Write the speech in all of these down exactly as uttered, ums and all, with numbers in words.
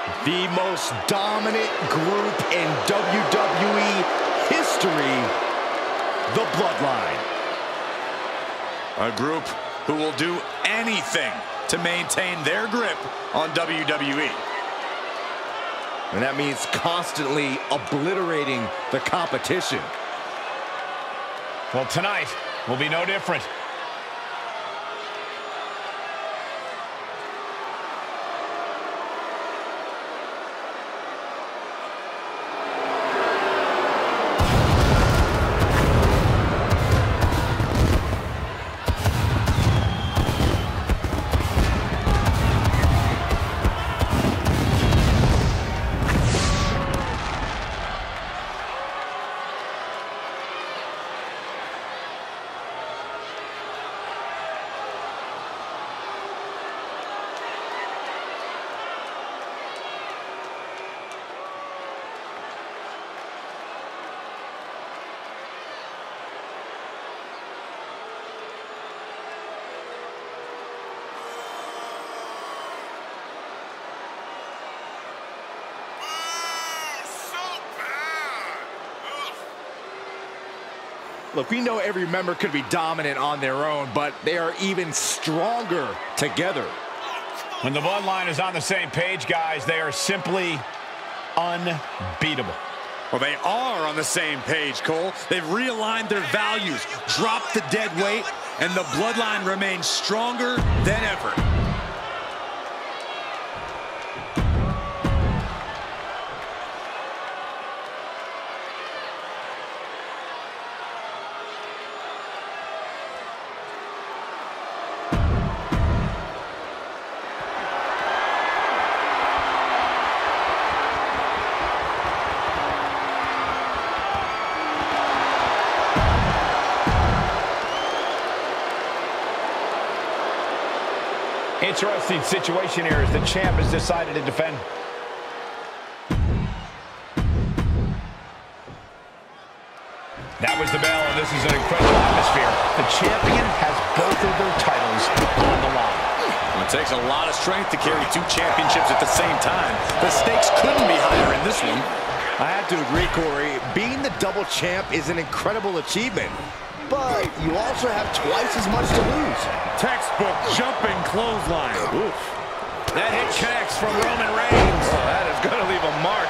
The most dominant group in W W E history, the Bloodline. A group who will do anything to maintain their grip on W W E. And that means constantly obliterating the competition. Well, tonight will be no different. Look, we know every member could be dominant on their own, but they are even stronger together. When the Bloodline is on the same page, guys, they are simply unbeatable. Well, they are on the same page, Cole. They've realigned their values, dropped the dead weight, and the Bloodline remains stronger than ever. Interesting situation here as the champ has decided to defend. That was the bell, and this is an incredible atmosphere. The champion has both of their titles on the line. Well, it takes a lot of strength to carry two championships at the same time. The stakes couldn't be higher in this one. I have to agree, Corey. Being the double champ is an incredible achievement, but you also have twice as much to lose. Textbook jumping clothesline. Oof. That hit connects from Roman Reigns. Oh, that is going to leave a mark.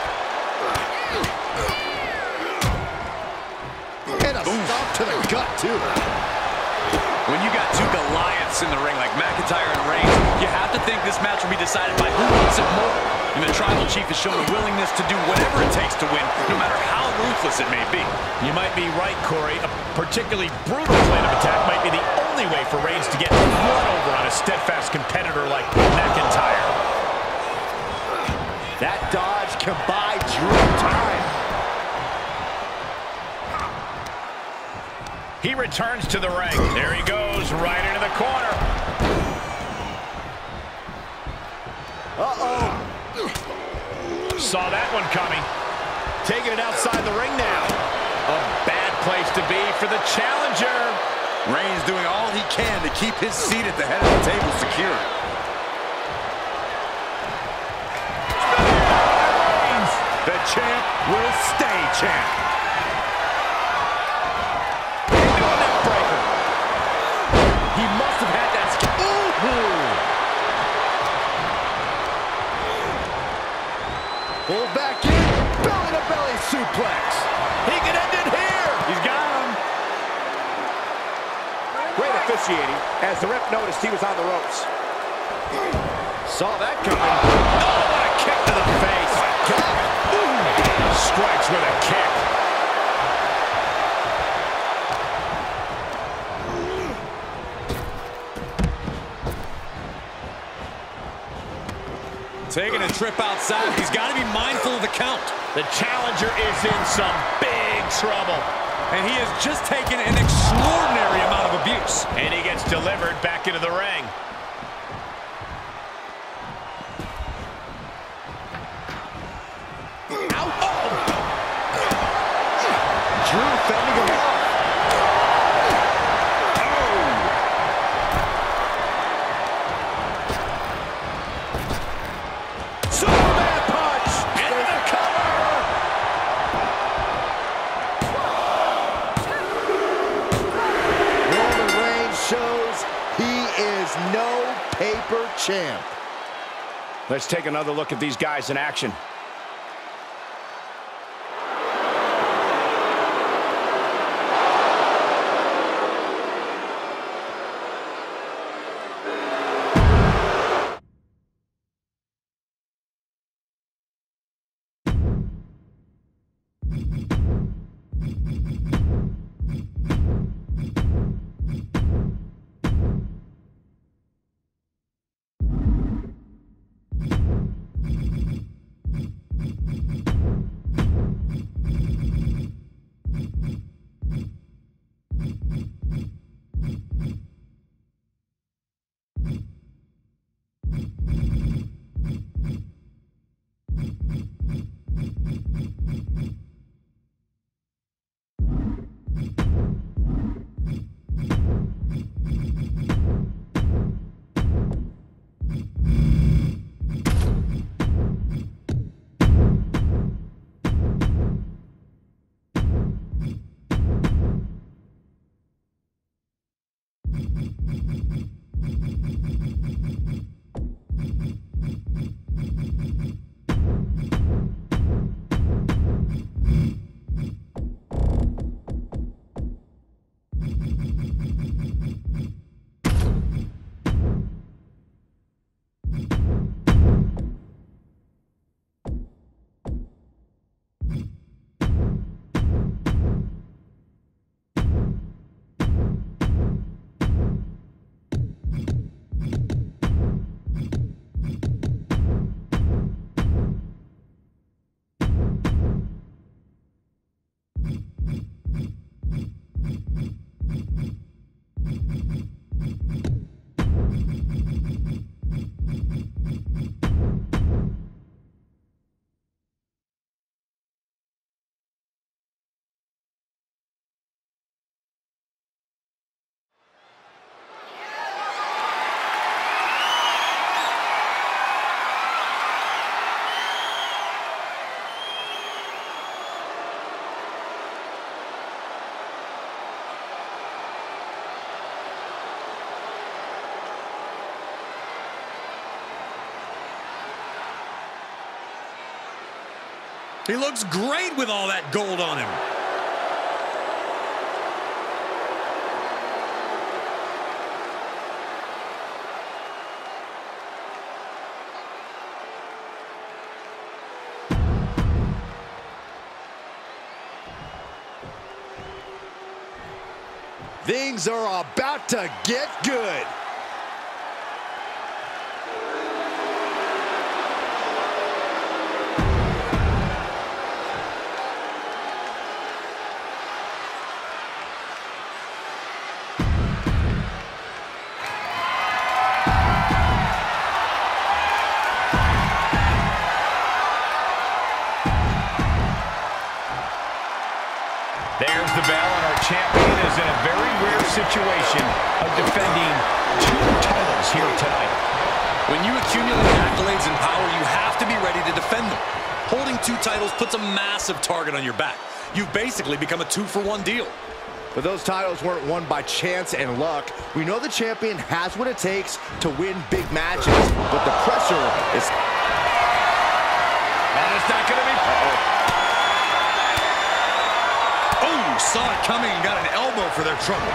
And a Oof. stop to the gut, too. When you got two Goliaths in the ring like McIntyre and Reigns, you have to think this match will be decided by who wants it more. And the Tribal Chief has shown a willingness to do whatever it takes to win, no matter how ruthless it may be. You might be right, Corey. A particularly brutal plan of attack might be the only way for Reigns to get one over on a steadfast competitor like McIntyre. That dodge can buy Drew time. He returns to the ring. There he goes, right into the corner. Uh-oh. Saw that one coming. Taking it outside the ring now. A bad place to be for the challenger. Reigns doing all he can to keep his seat at the head of the table secure. The champ will stay champ. He must have had that skill. Pull back in, belly-to-belly suplex. He can end it here. He's got him. Great officiating as the ref noticed he was on the ropes. Saw that coming. Oh, what a kick to the face. Strikes with a kick. Taking a trip outside, he's got to be mindful of the count. The challenger is in some big trouble. And he has just taken an extraordinary amount of abuse. And he gets delivered back into the ring. Out. Oh. Drew fending him off. Oh. Superman punch. paper champ. Let's take another look at these guys in action. He looks great with all that gold on him. Things are about to get good. There's the bell, and our champion is in a very rare situation of defending two titles here tonight. When you accumulate accolades and power, you have to be ready to defend them. Holding two titles puts a massive target on your back. You've basically become a two-for-one deal. But those titles weren't won by chance and luck. We know the champion has what it takes to win big matches, but the pressure is... And it's not going to be... Uh-oh. Saw it coming and got an elbow for their trouble.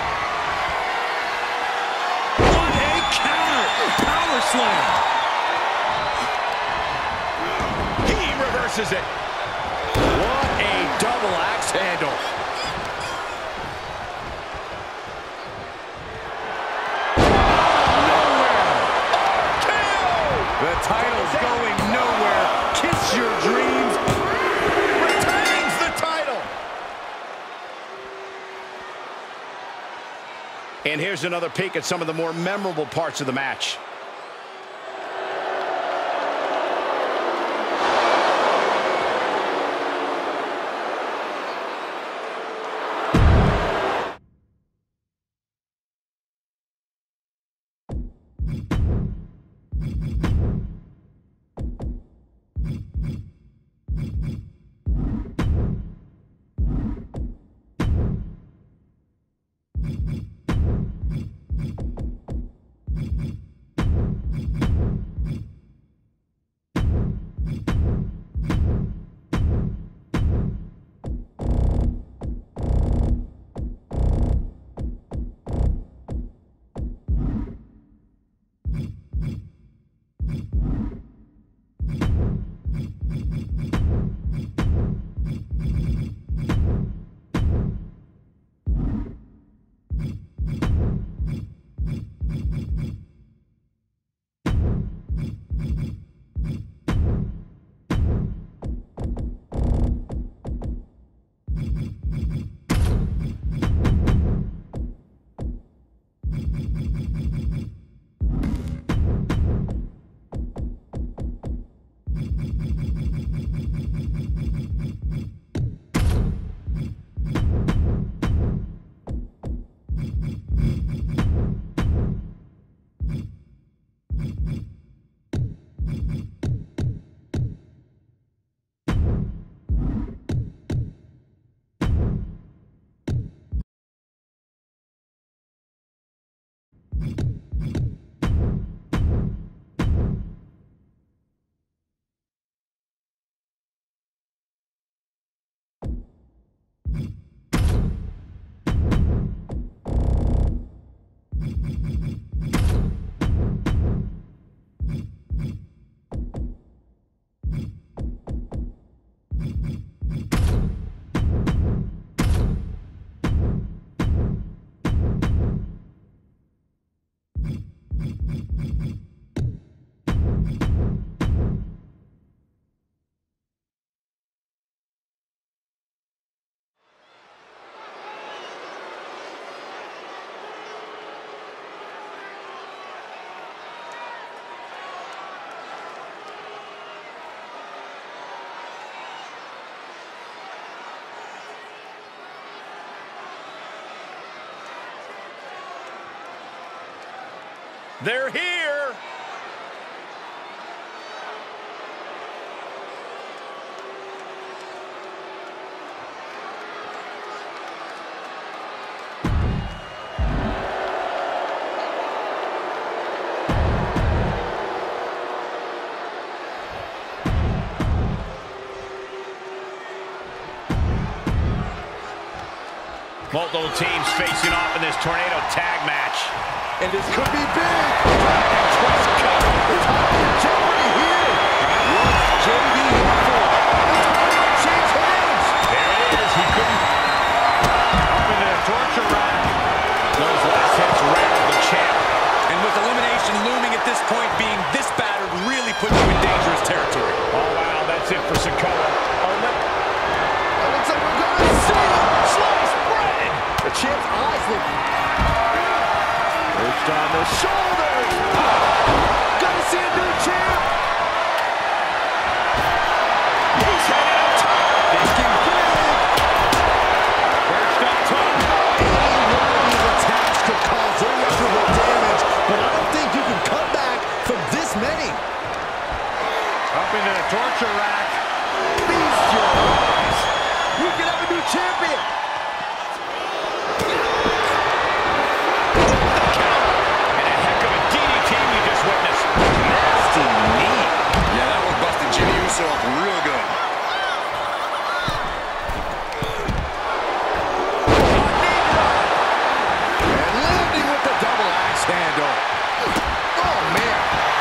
What a counter! Power slam! He reverses it. What a double axe handle. Nowhere. K O! The title's going nowhere. Kiss your dreams. Retains the title. And here's another peek at some of the more memorable parts of the match. They're here. Multiple teams facing off in this tornado tag match. And this could be big. Dragon Twist Cup. The title in jeopardy here. What's J D here for? The title change hands. There it is. He couldn't. Up into the torture rack. Those last hits rattled the champ. And with elimination looming at this point, being this battered really puts you in dangerous territory. Oh, wow. That's it for Sikoa. Oh, look. That looks like we're going to see sliced bread. The champ's eyes look. Pushed on the shoulders. Gonna see a new champ. He's headed up top. This can big. Perched up top. Any one of these attacks could cause irreparable damage, but I don't think you can come back from this many. Up into the torture rack. Feast your eyes. You can have a new champion. Up real good. And landing with the double axe handle. Oh, man.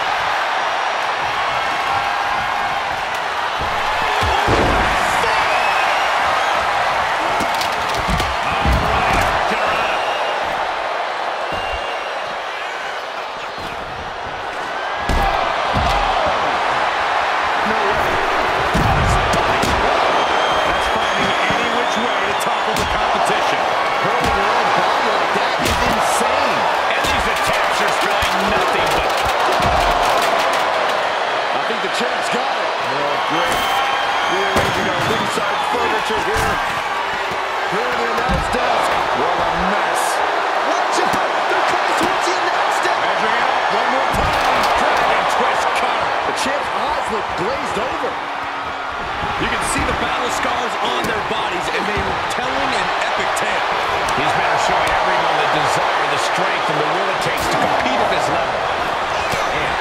Champ's got it. Oh, great. Rearranging our ringside furniture here. Here in the announce desk. What a mess. Watch out. They're coming towards the announce desk. Measuring it up one more time. Dragon Twist cover. The champ's eyes look glazed over. You can see the battle scars on their bodies, and they are telling an epic tale. These men are showing everyone the desire, the strength, and the will it takes to compete at this level. And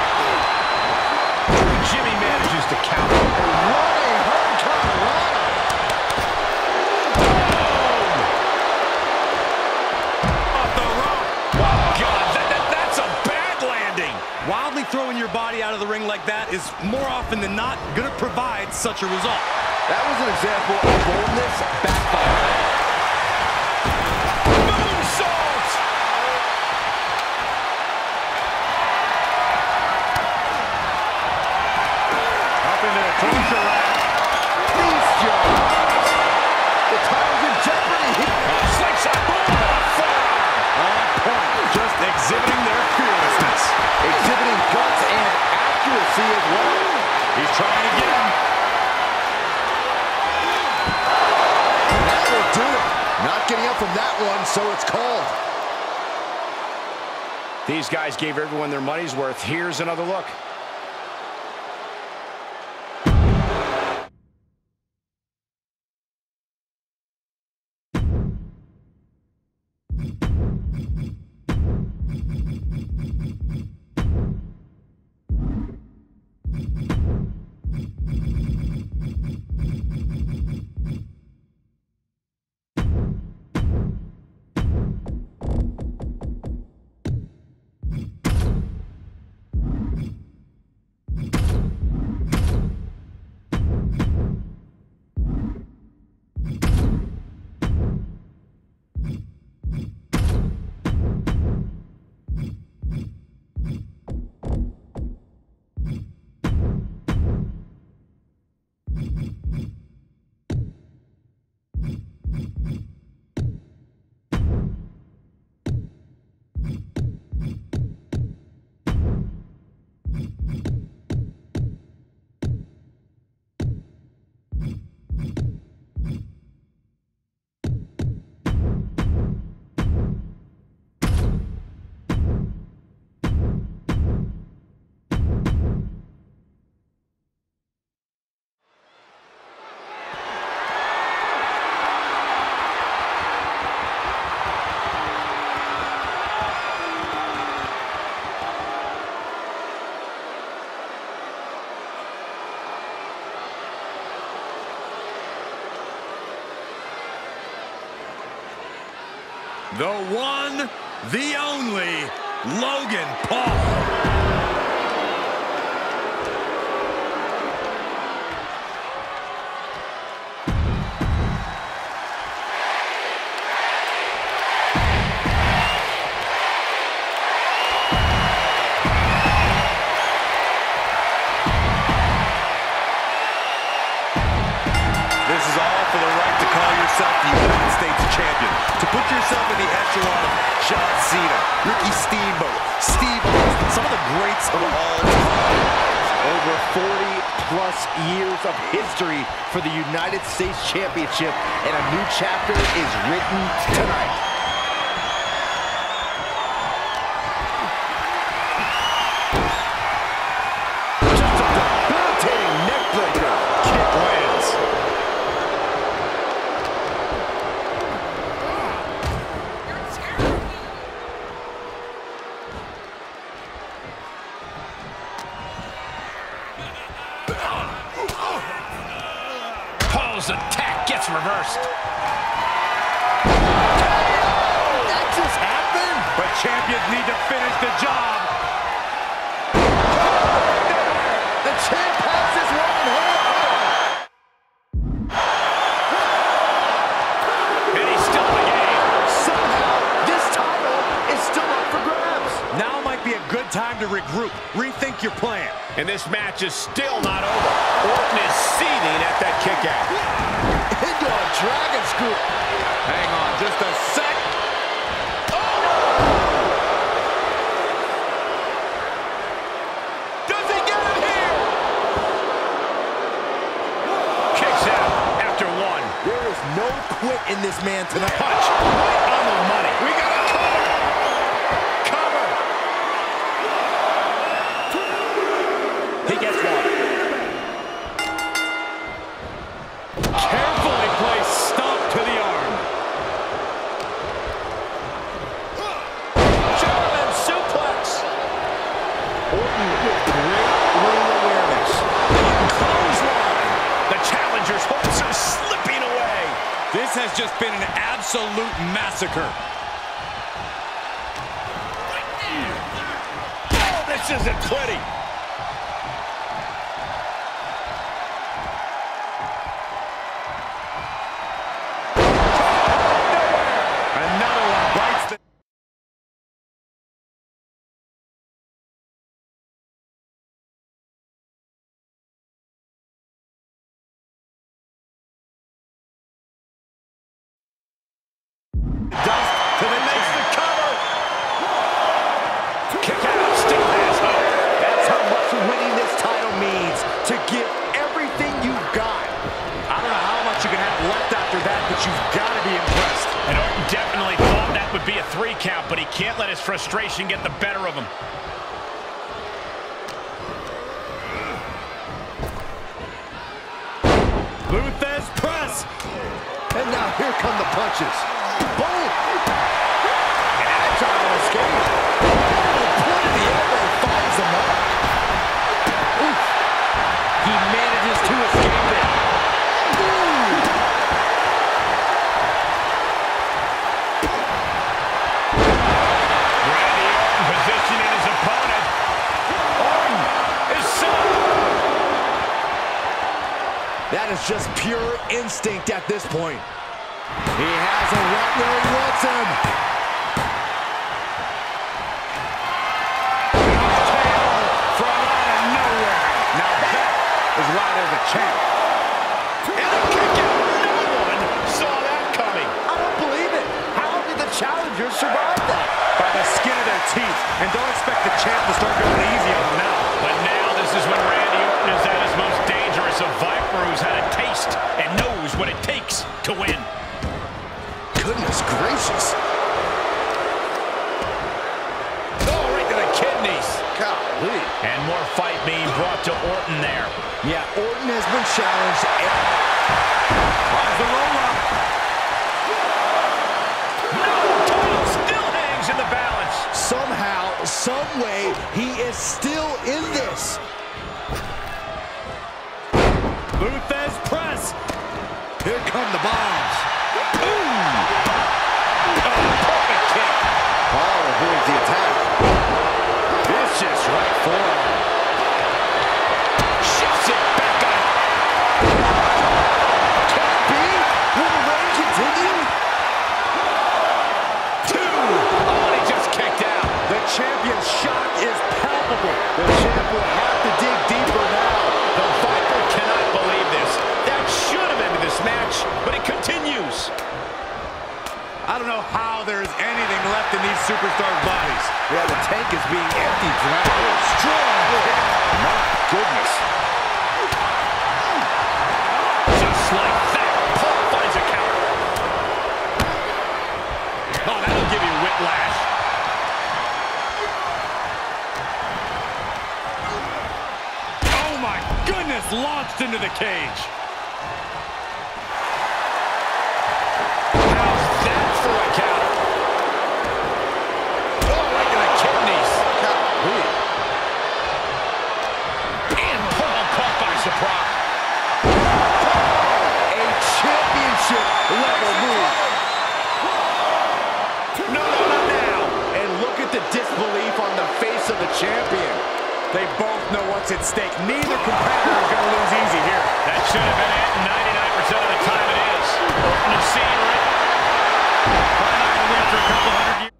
Jimmy manages to counter. A running Hurricanrana. Off the rope. Oh, God, that, that, that's a bad landing. Wildly throwing your body out of the ring like that is more often than not going to provide such a result. That was an example of boldness backfiring. Moonsault! Up into the torture rack. Feast your eyes. The title's in jeopardy here. Oh, slingshot boom! On point, just exhibiting their fearlessness. Exhibiting guts and accuracy as well. He's trying to get him. And that will do it. Not getting up from that one, so it's called. These guys gave everyone their money's worth. Here's another look. The one, the only, Logan Paul. This is all for the right to call yourself the United States champion. To put yourself in the echelon of John Cena, Ricky Steamboat, Steve Austin, some of the greats of all time. Over forty plus years of history for the United States Championship, and a new chapter is written tonight. Just a debilitating neckbreaker. Kick lands. Paul's attack gets reversed. That just happened? But champions need to finish the job. The champ has this one in hand. And he's still in the game. Somehow, this title is still up for grabs. Now might be a good time to regroup. Rethink your plan. And this match is still not over. Orton is seething at that kick out. Into a dragon scoop. Hang on just a sec. Does he get him here? Kicks out after one. There is no quit in this man tonight. Punch right on the money. We got a cover. Cover. He gets one. Carefully placed stomp to the arm. German suplex. Orton with great ring awareness. Clothesline. The challenger's hopes are slipping away. This has just been an absolute massacre. Oh, this isn't pretty. Another one bites the... Dust to the makes the cover. Kick out. Still has hope. That's how much winning this title means. To give everything you've got. I don't know how much you can have left after that, but you've got to be impressed. And Orton definitely thought that would be a three count, but he can't let his frustration get the better of him. Luthez press. And now here come the punches. Boom! Agile escape. The point of the elbow finds the mark. Oof. He manages to escape it. Ooh. Randy Orton positioning his opponent. Orton is so... That is just pure instinct at this point. He has him right where he wants him. From out of nowhere. Now that is why there's a champ. And a kick out. No one saw that coming. I don't believe it. How did the challengers survive that? By the skin of their teeth. And don't expect the champ to start going easy on them now. But now this is when Randy Orton is at his most dangerous. A Viper who's had a taste and knows what it takes to win. Goodness gracious. Oh, right to the kidneys. Golly. And more fight being brought to Orton there. Yeah, Orton has been challenged. Finds the roll-up. No, title still hangs in the balance. Somehow, some way, he is still in this. Luthez press. Here come the bombs. Oh, perfect these superstars' bodies. Yeah, the tank is being emptied tonight. Oh, strong hit. My goodness. Just like that, Paul finds a counter. Oh, that'll give you whiplash. Oh my goodness, launched into the cage. How's that for a counter? Oh, right to the kidneys. And Paul caught by surprise. A championship level move. No, no, not now. And look at the disbelief on the face of the champion. They both know what's at stake. Neither competitor is going to lose easy here. That should have been it. ninety-nine percent of the time it is. Open the scene right. Probably not going to win for a couple hundred years.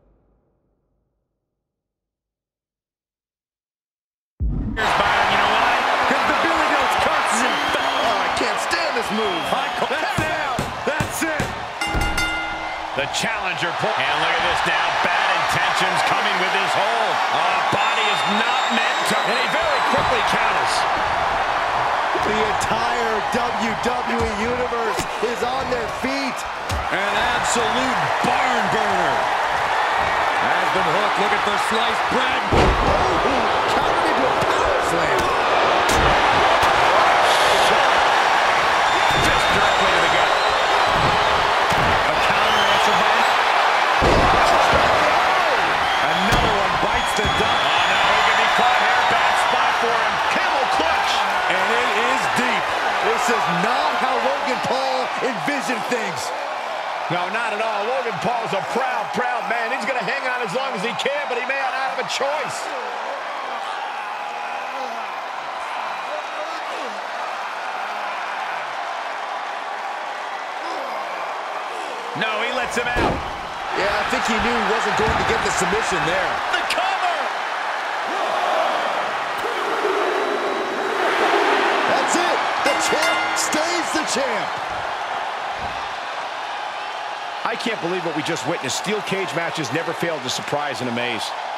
Here's Byron. You know why? Because the Billy Goat's curse is in fact. Oh, I can't stand this move. That's it. That's it. The challenger pull. And look at this now. Bad intentions coming with his hold. Oh, body is not meant to. And he very quickly counters. The entire W W E Universe is on their feet. An absolute barn burner. Has been hooked. Look at the sliced bread. Oh, countered into a power slam. Fist directly to the gut. A counter answer by. Another one bites the dust. Oh, no, he can be caught here. Bad spot for him. Camel clutch. And it is deep. This is not how Logan Paul envisioned things. No, not at all. Logan Paul's a proud, proud man. He's going to hang on as long as he can, but he may not have a choice. No, he lets him out. Yeah, I think he knew he wasn't going to get the submission there. The cover! That's it. The champ stays the champ. I can't believe what we just witnessed. Steel cage matches never fail to surprise and amaze.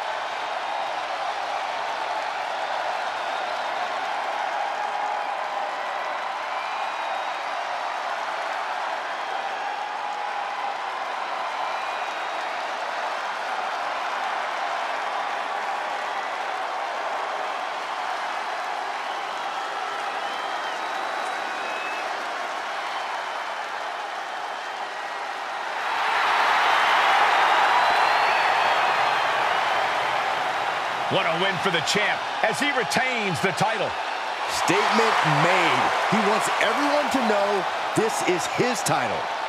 What a win for the champ as he retains the title. Statement made. He wants everyone to know this is his title.